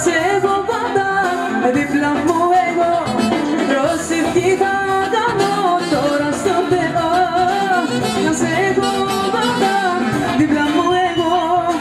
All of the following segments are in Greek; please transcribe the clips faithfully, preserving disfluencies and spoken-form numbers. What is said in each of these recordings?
σε έχω πάντα δίπλα μου εγώ. Προσευχή θα κάνω τώρα στο Θεό, να σε έχω πάντα δίπλα μου εγώ.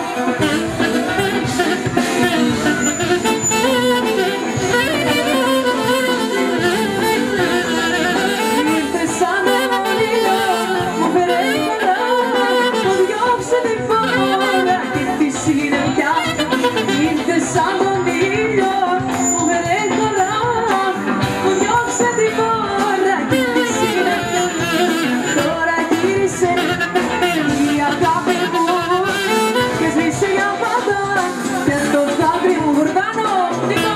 Ήρθες σαν αιώνιο, μου φέρε χαρά, μου διώξε τη φορά και τη συννεφιά. Ήρθες σαν τον ήλιο, μου φέρε χαρά, μου διώξε τη φορά και τη συννεφιά. Τώρα γύρισε η αγάπη μου και σβήσε για πάντα και στο δάκρυ μου γουρδάνω. Νίκο!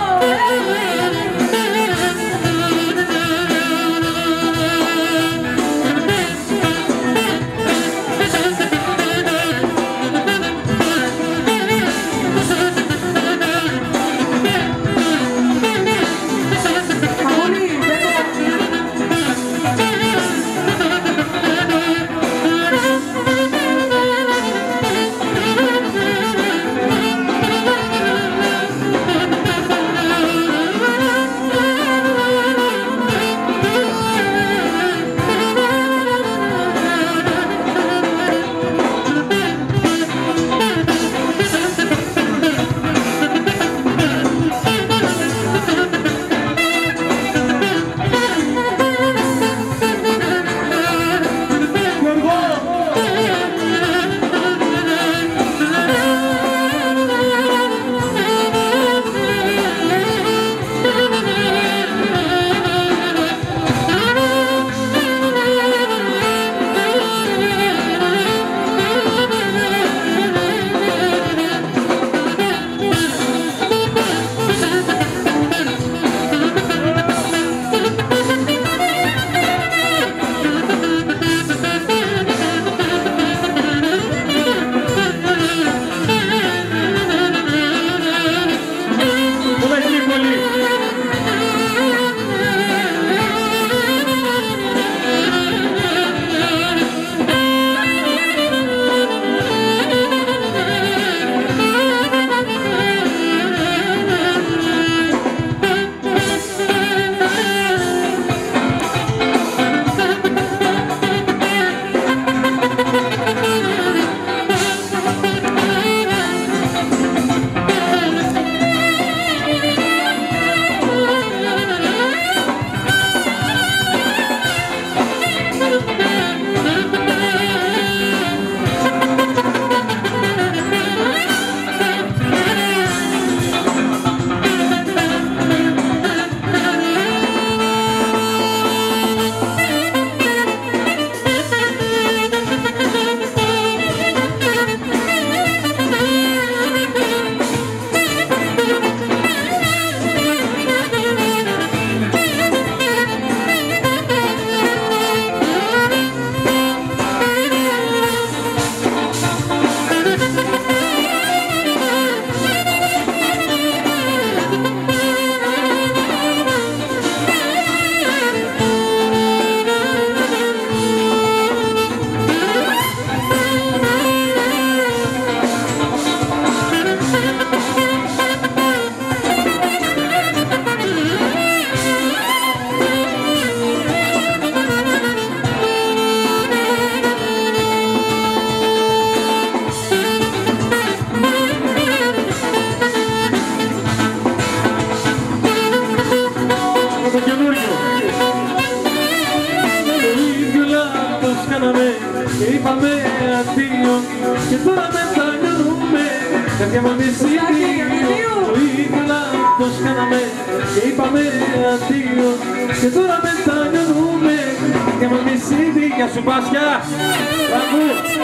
Είπαμε αντίο και τώρα μετανιώνουμε. Καρδιά μου μισήλιο, το ίδιο λάθος κάναμε και είπαμε αντίο και τώρα μετανιώνουμε. Καρδιά μου μισήλιο, γεια σου Πάσια. Μπράβο.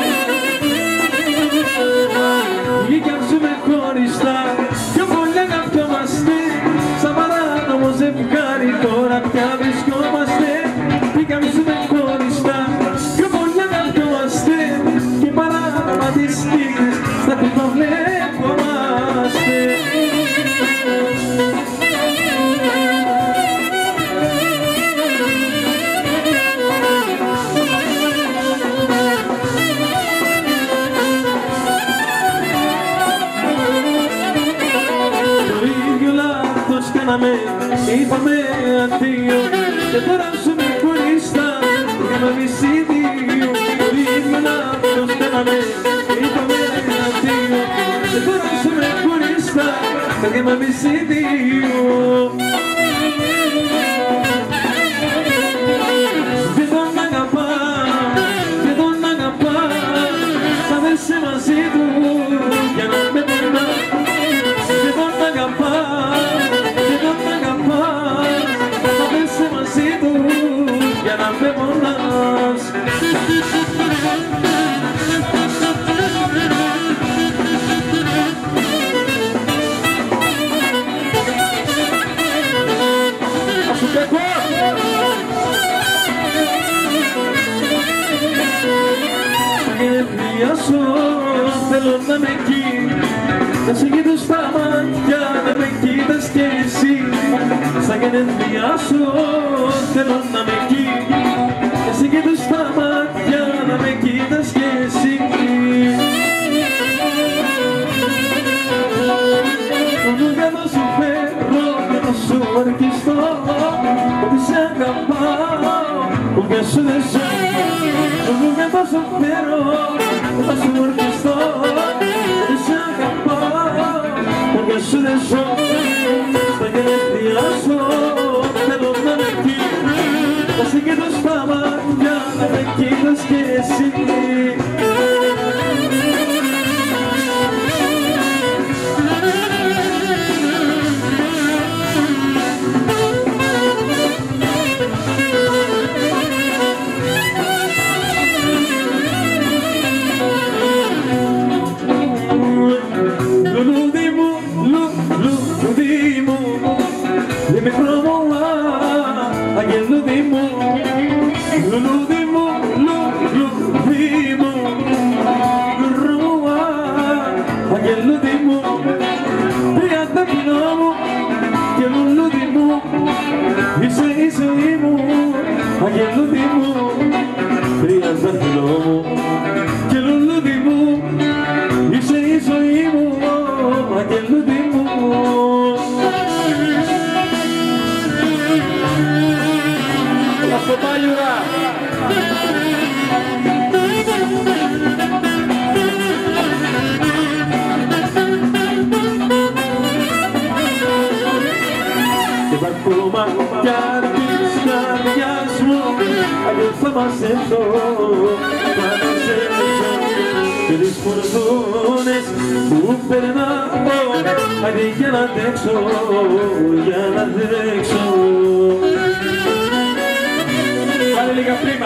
Βγήκαν ζούμε χωριστά, πιο πολύ αγαπιόμαστε. Σαν παράνομο ζευγάρι τώρα πια βρισκόμαστε. Βγήκαν ζούμε χωριστά, πιο πολύ αγαπιόμαστε. Και παράνομα τις στιγμές στα κουτοβλέπομαστε. κάναμε, είπαμε αντίο και τώρα ζούμε χωριστά, κάναμε εισιτήριο, το ίδιο λάθος κάναμε, είπαμε αντίο και τώρα ζούμε χωριστά, κάναμε εισιτήριο. Δεν τον αγαπά, δεν τον αγαπά, θα δέσαι μαζί του για να με πονά. Δεν τον αγαπά, δεν τον αγαπά, θα δέσαι μαζί του για να με πονάς. Θέλω να με εκεί, να σε κοιτώ στα μάτια, να με κοίτας κι εσύ. Σαν γενέθλιά σου θέλω να με εκεί, να σε κοιτώ στα μάτια, να με κοίτας κι εσύ. Για να σου φέρω, για να σου αρκιστώ, ότι σε αγαπάω, που για σου δεν ζω. Για να σου φέρω, θα σου αρκιστώ, ότι σε αγαπάω, που για σου δεν ζω. Στα γενέθλιά σου θέλω να με εκεί, να σε κοιτώ στα μάτια, να με κοίτας κι εσύ. Θα μαζέψω, θα μαζέψω και τις φορτούνες που περνάω, άντε για να αντέξω, για να αντέξω. Πάλι λίγα πρίμα.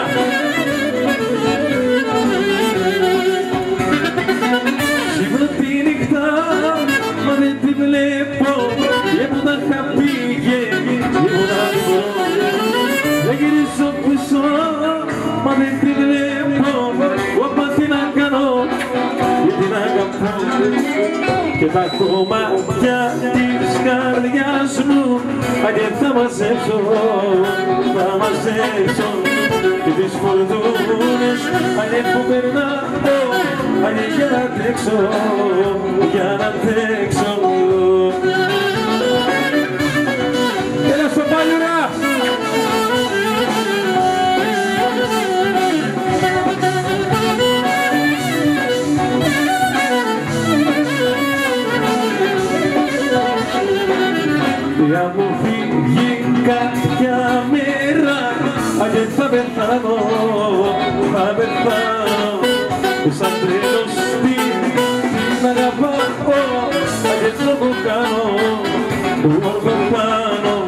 Σίγουρα τη νύχτα, μα δεν τη βλέπω, και που τα είχα πήγε, και που τα βρω. Δεν γυρίσω πίσω, μα δεν τη βλέπω, όπα τι να κάνω, γιατί την αγαπώ. Και τα κομμάτια της καρδιάς μου, άντε θα μαζέψω, θα μαζέψω. Και τις φορτούνες, άντε που περνάω, άντε για να τρέξω, για να τρέξω. Έλα στο Παλιουρά! Θα μου φύγει κάποια μέρα, άντε θα πεθάνω, θα πεθάνω. Σαν τρέλος την αγαπάω, άντε το που κάνω, που κάνω.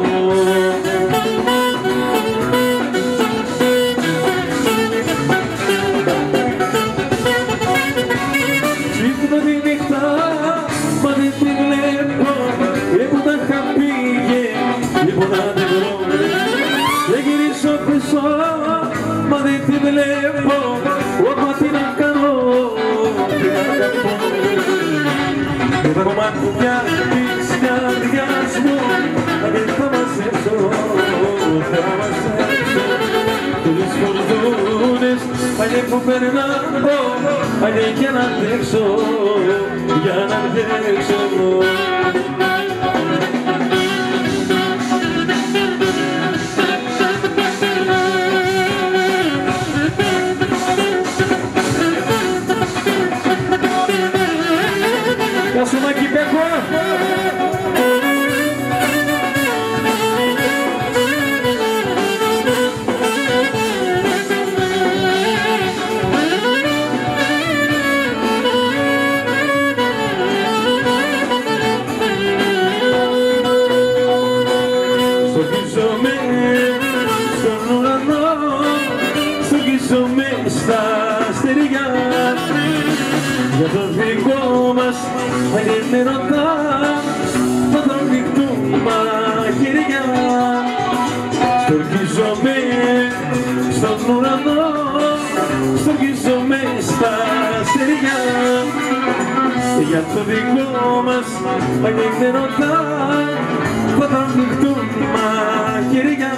Ξύπνω τη νύχτα, μα δεν τη βλέπω, και που τα είχα πήγε, τίποτα δεν βρω. Δεν γυρίσω πίσω, μα δεν τη βλέπω, όπα τι να κάνω, τι να αγαπώ. Και τα κομμάτια της καρδιάς μου, άντε θα μαζέψω, θα μαζέψω. Και τις φορτούνες, άντε που περνάω, άντε για να αντέξω, για να αντέξω. Γεια σου Μάκη Πέκο. Στοργίζομαι στον ουρανό, στοργίζομαι στα αστέρια, για το δικό μας αγενέρωτα θα τραβηχτούν μαχαίρια. Στοργίζομαι στον ουρανό, στοργίζομαι στα αστέρια, για το δικό μας αγενέρωτα θα τραβηχτούν μαχαίρια.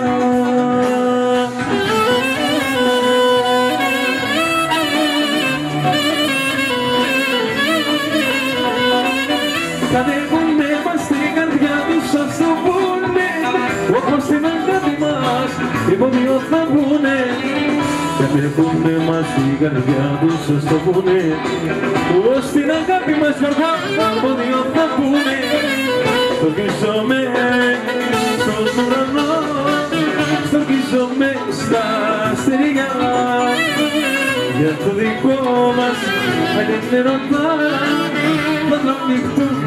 Κατέχουνε μας στην καρδιά τους, ας το πούνε, όπως την αγάπη μας οι πόδιο θα πούνε. Κατέχουνε μας στην καρδιά τους, ας το πούνε, ως την αγάπη μας Γιώργο οι πόδιο θα πούνε. Στοργίζομαι στον ουρανό, στοργίζομαι στα αστέρια, για το δικό μας αγενέρωτα θα τραβηχτούν